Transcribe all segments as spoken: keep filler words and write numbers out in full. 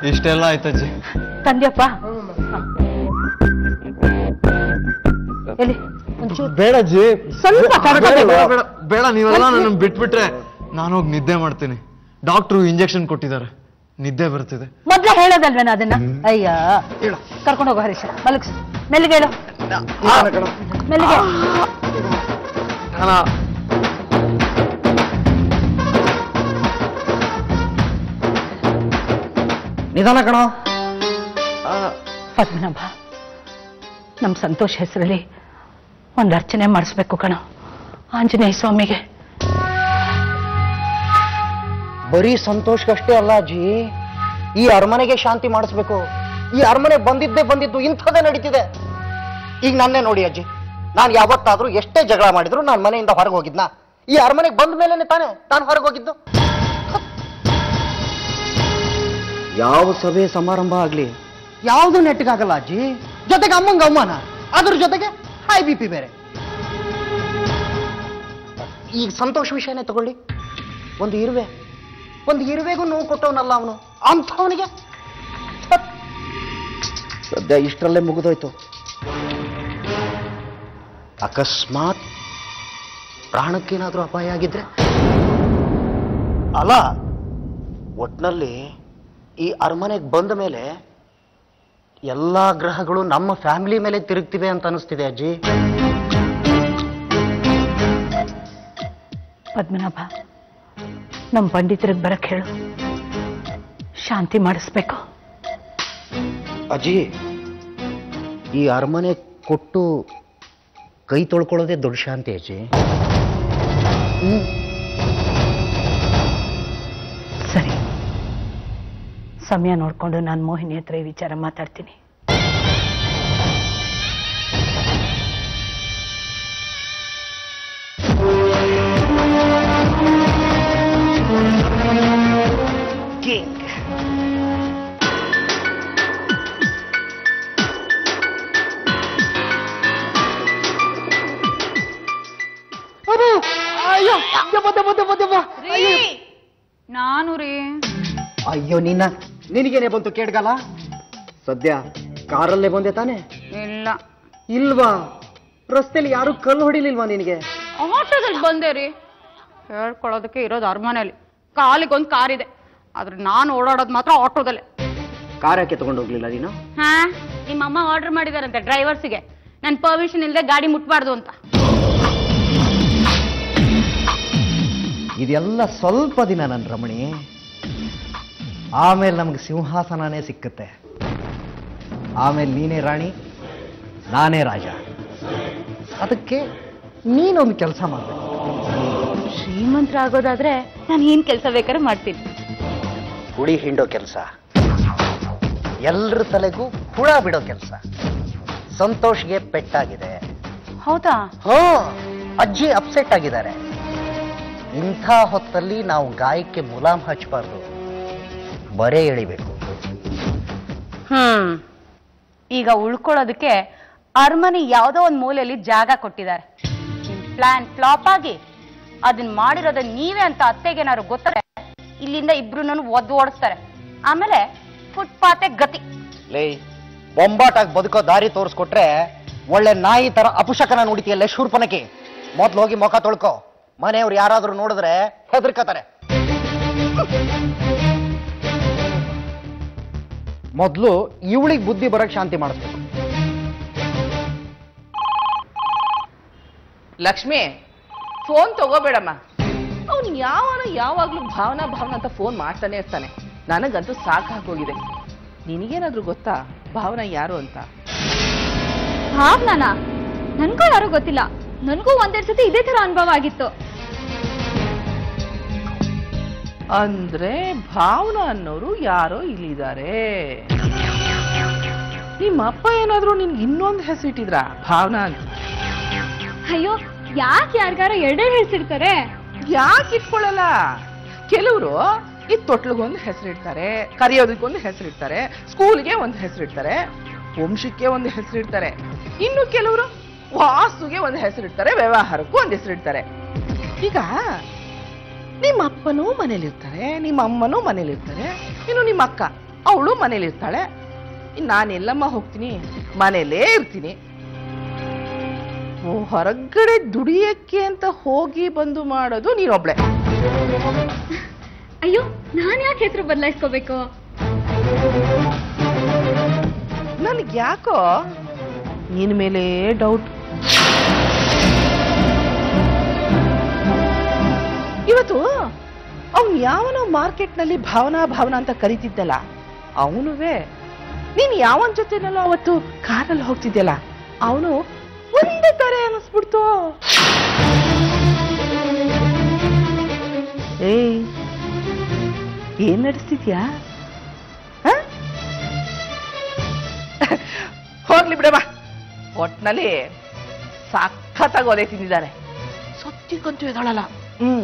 ಇಷ್ಟೆಲ್ಲ ಆಯ್ತಜ್ಜಿ. ತಂದ್ಯಪ್ಪ ಎಲ್ಲಿ ಒಂಚೂರು ಬೇಡಜ್ಜಿ, ಸ್ವಲ್ಪ ಬೇಡ. ನೀವೆಲ್ಲ ನನ್ನ ಬಿಟ್ಬಿಟ್ರೆ ನಾನು ಹೋಗಿ ನಿದ್ದೆ ಮಾಡ್ತೀನಿ. ಡಾಕ್ಟ್ರು ಇಂಜೆಕ್ಷನ್ ಕೊಟ್ಟಿದ್ದಾರೆ, ನಿದ್ದೆ ಬರ್ತಿದೆ. ಮೊದ್ಲೇ ಹೇಳೋದಲ್ವೇನ ಅದನ್ನ? ಅಯ್ಯ ಕರ್ಕೊಂಡು ಹೋಗೋ ಹರೀಶ, ಮಲಗಿಸು. ಮೆಲ್ಲಿಗೆ ಹೇಳು, ಮೆಲ್ಲಿಗೆ. ನಿಧಾನ ಕಣೋ. ಪದ್ಮನಾಭ, ನಮ್ ಸಂತೋಷ್ ಹೆಸರಲ್ಲಿ ಒಂದು ಅರ್ಚನೆ ಮಾಡಿಸ್ಬೇಕು ಕಣೋ ಆಂಜನೇಯ ಸ್ವಾಮಿಗೆ. ಬರೀ ಸಂತೋಷಕ್ಕಷ್ಟೇ ಅಲ್ಲ ಅಜ್ಜಿ, ಈ ಅರಮನೆಗೆ ಶಾಂತಿ ಮಾಡಿಸ್ಬೇಕು. ಈ ಅರಮನೆ ಬಂದಿದ್ದೇ ಬಂದಿದ್ದು ಇಂಥದ್ದೇ ನಡೀತಿದೆ. ಈಗ ನನ್ನೇ ನೋಡಿ ಅಜ್ಜಿ, ನಾನು ಯಾವತ್ತಾದ್ರೂ ಎಷ್ಟೇ ಜಗಳ ಮಾಡಿದ್ರು ನಾನು ಮನೆಯಿಂದ ಹೊರಗೆ ಹೋಗಿದ್ನಾ? ಈ ಅರಮನೆಗೆ ಬಂದ ಮೇಲೇನೆ ತಾನೆ ನಾನು ಹೊರಗೆ ಹೋಗಿದ್ದು. ಯಾವ ಸಭೆ ಸಮಾರಂಭ ಆಗ್ಲಿ ಯಾವುದು ನೆಟ್ಟಿಗಾಗಲ್ಲ ಅಜ್ಜಿ. ಜೊತೆಗೆ ಅಮ್ಮಂಗ ಅವಮಾನ, ಅದ್ರ ಜೊತೆಗೆ ಹೈ ಬಿ ಪಿ ಬೇರೆ. ಈಗ ಸಂತೋಷ ವಿಷಯನೇ ತಗೊಳ್ಳಿ. ಒಂದು ಇರುವೆ ಒಂದು ಇರುವೆಗೂ ನೋವು ಕೊಟ್ಟವನಲ್ಲ ಅವನು, ಅಂಥವನಿಗೆ ಸದ್ಯ ಇಷ್ಟರಲ್ಲೇ ಮುಗಿದೋಯ್ತು. ಅಕಸ್ಮಾತ್ ಪ್ರಾಣಕ್ಕೇನಾದ್ರೂ ಅಪಾಯ ಆಗಿದ್ರೆ ಅಲ್ಲ. ಒಟ್ನಲ್ಲಿ ಈ ಅರಮನೆಗೆ ಬಂದ ಮೇಲೆ ಎಲ್ಲಾ ಗ್ರಹಗಳು ನಮ್ಮ ಫ್ಯಾಮಿಲಿ ಮೇಲೆ ತಿರುಗ್ತಿವೆ ಅಂತ ಅನಿಸ್ತಿದೆ ಅಜ್ಜಿ. ಪದ್ಮನಾಭ, ನಮ್ಮ ಪಂಡಿತರಿಗೆ ಬರಕ್ ಹೇಳು, ಶಾಂತಿ ಮಾಡಿಸ್ಬೇಕು. ಅಜ್ಜಿ, ಈ ಅರಮನೆ ಕೊಟ್ಟು ಕೈ ತೊಳ್ಕೊಳ್ಳೋದೇ ದೊಡ್ಡ ಶಾಂತಿ ಅಜ್ಜಿ. ಸರಿ, ಸಮಯ ನೋಡ್ಕೊಂಡು ನಾನು ಮೋಹಿನಿ ಹತ್ರ ಈ ವಿಚಾರ ಮಾತಾಡ್ತೀನಿ. ನಾನು ರೀ. ಅಯ್ಯೋ ನಿನ್ನ, ನಿನಗೇನೆ ಬಂತು ಕೇಡ್ಗಾಲ? ಸದ್ಯ ಕಾರಲ್ಲೇ ಬಂದೆ ತಾನೆ? ಇಲ್ಲ. ಇಲ್ವಾ? ರಸ್ತೆಲಿ ಯಾರು ಕಲ್ಲು ಹೊಡಿಲಿಲ್ವಾ ನಿನಗೆ? ಆಟೋದಲ್ಲಿ ಬಂದೆ ರೀ. ಹೇಳ್ಕೊಳ್ಳೋದಕ್ಕೆ ಇರೋದು ಅರಮನೆಯಲ್ಲಿ. ಕಾಲಿಗೊಂದು ಕಾರ್ ಇದೆ, ಆದ್ರೆ ನಾನು ಓಡಾಡೋದು ಮಾತ್ರ ಆಟೋದಲ್ಲೇ. ಕಾರ್ ಯಾಕೆ ತಗೊಂಡು ಹೋಗ್ಲಿಲ್ಲ ನೀನು? ಹಾ, ನಿಮ್ಮಮ್ಮ ಆರ್ಡರ್ ಮಾಡಿದಾರಂತೆ ಡ್ರೈವರ್ಸ್ಗೆ, ನನ್ ಪರ್ಮಿಷನ್ ಇಲ್ಲದೆ ಗಾಡಿ ಮುಟ್ಬಾರ್ದು ಅಂತ. ಇದೆಲ್ಲ ಸ್ವಲ್ಪ ದಿನ ನನ್ನ ರಮಣಿ, ಆಮೇಲೆ ನಮ್ಗೆ ಸಿಂಹಾಸನನೇ ಸಿಕ್ಕತ್ತೆ. ಆಮೇಲೆ ನೀನೇ ರಾಣಿ, ನಾನೇ ರಾಜ. ಅದಕ್ಕೆ ನೀನೊಂದು ಕೆಲಸ ಮಾಡಬೇಕು. ಶ್ರೀಮಂತರಾಗೋದಾದ್ರೆ ನಾನು ಏನ್ ಕೆಲಸ ಬೇಕಾದ್ರೆ ಮಾಡ್ತೀನಿ. ಹುಳಿ ಹಿಂಡೋ ಕೆಲಸ, ಎಲ್ರ ತಲೆಗೂ ಹುಳ ಬಿಡೋ ಕೆಲಸ. ಸಂತೋಷ್ಗೆ ಪೆಟ್ಟಾಗಿದೆ. ಹೌದಾ? ಹೋ, ಅಜ್ಜಿ ಅಪ್ಸೆಟ್ ಆಗಿದ್ದಾರೆ. ಇಂಥ ಹೊತ್ತಲ್ಲಿ ನಾವು ಗಾಯಕ್ಕೆ ಮುಲಾಮ್ ಹಚ್ಚಬಾರ್ದು, ಬರೆ ಎಳಿಬೇಕು. ಹ್ಮ್ ಈಗ ಉಳ್ಕೊಳ್ಳೋದಕ್ಕೆ ಅರಮನೆ ಯಾವುದೋ ಒಂದು ಮೂಲೆಯಲ್ಲಿ ಜಾಗ ಕೊಟ್ಟಿದ್ದಾರೆ. ಪ್ಲಾನ್ ಫ್ಲಾಪ್ ಆಗಿ ಅದನ್ನ ಮಾಡಿರೋದ ನೀವೇ ಅಂತ ಅತ್ತೆಗೇನಾದ್ರು ಗೊತ್ತಾರೆ, ಇಲ್ಲಿಂದ ಇಬ್ರು ಒದ್ದು ಓಡಿಸ್ತಾರೆ. ಆಮೇಲೆ ಫುಟ್ಪಾತೆ ಗತಿ. ಲೇ, ಬೊಂಬಾಟಾಗಿ ಬದುಕೋ ದಾರಿ ತೋರಿಸ್ಕೊಟ್ರೆ ಒಳ್ಳೆ ನಾಯಿ ತರ ಅಪುಷಕನ ನೋಡಿತೀಯಲ್ಲ ಶೂರ್ಪನಕಿ. ಮೊದ್ಲು ಹೋಗಿ ಮುಖ ತೊಳ್ಕೊ. ಮನೆಯವ್ರು ಯಾರಾದ್ರೂ ನೋಡಿದ್ರೆ ಹೆದರ್ಕತಾರೆ. ಮೊದ್ಲು ಇವಳಿಗೆ ಬುದ್ಧಿ ಬರಕ್ ಶಾಂತಿ ಮಾಡಿಸ್ಬೇಕು. ಲಕ್ಷ್ಮಿ, ಫೋನ್ ತಗೋಬೇಡಮ್ಮ. ಅವ್ನು ಯಾವನ ಯಾವಾಗ್ಲೂ ಭಾವನಾ ಭಾವನಾ ಅಂತ ಫೋನ್ ಮಾಡ್ತಾನೆ ಇರ್ತಾನೆ. ನನಗಂತೂ ಸಾಕಾಗೋಗಿದೆ. ನಿನಗೇನಾದ್ರೂ ಗೊತ್ತಾ ಭಾವನಾ ಯಾರು ಅಂತ? ಭಾವನಾನ? ನನ್ಗೂ ಯಾರು ಗೊತ್ತಿಲ್ಲ. ನನ್ಗೂ ಒಂದೆರಡು ಸತಿ ಇದೇ ತರ ಅನುಭವ ಆಗಿತ್ತು. ಅಂದ್ರೆ ಭಾವನಾ ಅನ್ನೋರು ಯಾರೋ ಇಲ್ಲಿದ್ದಾರೆ. ನಿಮ್ಮ ಅಪ್ಪ ಏನಾದ್ರು ನಿನ್ಗೆ ಇನ್ನೊಂದು ಹೆಸರಿಟ್ಟಿದ್ರ ಭಾವನಾ ಅಂತ? ಅಯ್ಯೋ, ಯಾಕೆ ಯಾರಿಗಾರ ಎರಡೆರಡು ಹೆಸರಿರ್ತಾರೆ? ಯಾಕೆ ಇಟ್ಕೊಳ್ಳಲ್ಲ? ಕೆಲವರು ಈ ತೊಟ್ಲಿಗೊಂದು ಹೆಸರಿಡ್ತಾರೆ, ಕರೆಯೋದಕ್ಕೊಂದು ಹೆಸರಿಡ್ತಾರೆ, ಸ್ಕೂಲ್ಗೆ ಒಂದು ಹೆಸರಿಡ್ತಾರೆ, ವಂಶಕ್ಕೆ ಒಂದು ಹೆಸರಿಡ್ತಾರೆ. ಇನ್ನು ಕೆಲವರು ವಾಸ್ತುಗೆ ಒಂದು ಹೆಸರಿಡ್ತಾರೆ, ವ್ಯವಹಾರಕ್ಕೂ ಒಂದು ಹೆಸರಿಡ್ತಾರೆ. ಈಗ ನಿಮ್ಮ ಅಪ್ಪನೂ ಮನೇಲಿರ್ತಾರೆ, ನಿಮ್ಮ ಅಮ್ಮನೂ ಮನೇಲಿರ್ತಾರೆ, ಇನ್ನು ನಿಮ್ಮ ಅಕ್ಕ ಅವಳು ಮನೇಲಿ ಇರ್ತಾಳೆ, ನಾನೆಲ್ಲಮ್ಮ ಹೋಗ್ತೀನಿ, ಮನೇಲೇ ಇರ್ತೀನಿ. ಓ, ಹೊರಗಡೆ ದುಡಿಯಕ್ಕೆ ಅಂತ ಹೋಗಿ ಬಂದು ಮಾಡೋದು ನೀನೊಬ್ಳೆ. ಅಯ್ಯೋ, ನಾನ್ ಯಾಕೆ ಹೆಸರು ಬದಲಾಯಿಸ್ಕೋಬೇಕು? ನನ್ಗೆ ಯಾಕೋ ನಿನ್ ಮೇಲೆ ಡೌಟ್. ಇವತ್ತು ಅವನು ಯಾವನೋ ಮಾರ್ಕೆಟ್ ನಲ್ಲಿ ಭಾವನಾ ಭಾವನಾ ಅಂತ ಕರೀತಿದ್ದಲ್ಲ, ಅವನುವೇ ನೀನ್ ಯಾವನ್ ಜೊತೆನಲ್ಲ ಅವತ್ತು ಕಾರಲ್ಲಿ ಹೋಗ್ತಿದ್ದಲ್ಲ, ಅವನು ಒಂದೇ ತರ ಅನ್ನಿಸ್ಬಿಡ್ತು. ಏಯ್, ಏನ್ ನಡೆಸ್ತಿದ್ಯಾ? ಹೋಗ್ಲಿ ಬಿಡಮ್ಮ, ಒಟ್ನಲ್ಲಿ ಸಖತ್ತಾಗಿ ಒಲೆ ತಿಂದಿದ್ದಾರೆ. ಸೊತ್ತಿಗಂತೂ ಇದ್ದಾಳಲ್ಲ. ಹ್ಮ್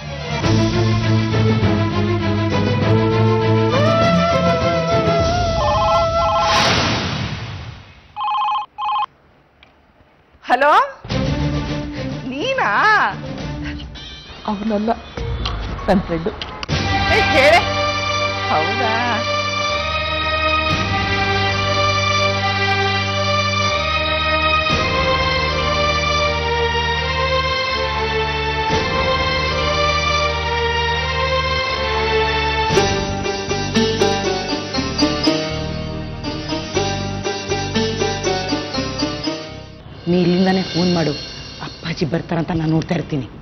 ಹಲೋ, ನೀನಾ? ಅವನಲ್ಲ, ನನ್ನ ಫ್ರೆಂಡು. ಹೇಳೆ. ಹೌದಾ? ನೀ ಇಲ್ಲಿಂದಾನೆ ಫೋನ್ ಮಾಡು, ಅಪ್ಪಾಜಿ ಬರ್ತಾರಂತ ನಾನು ನೋಡ್ತಾ ಇರ್ತೀನಿ.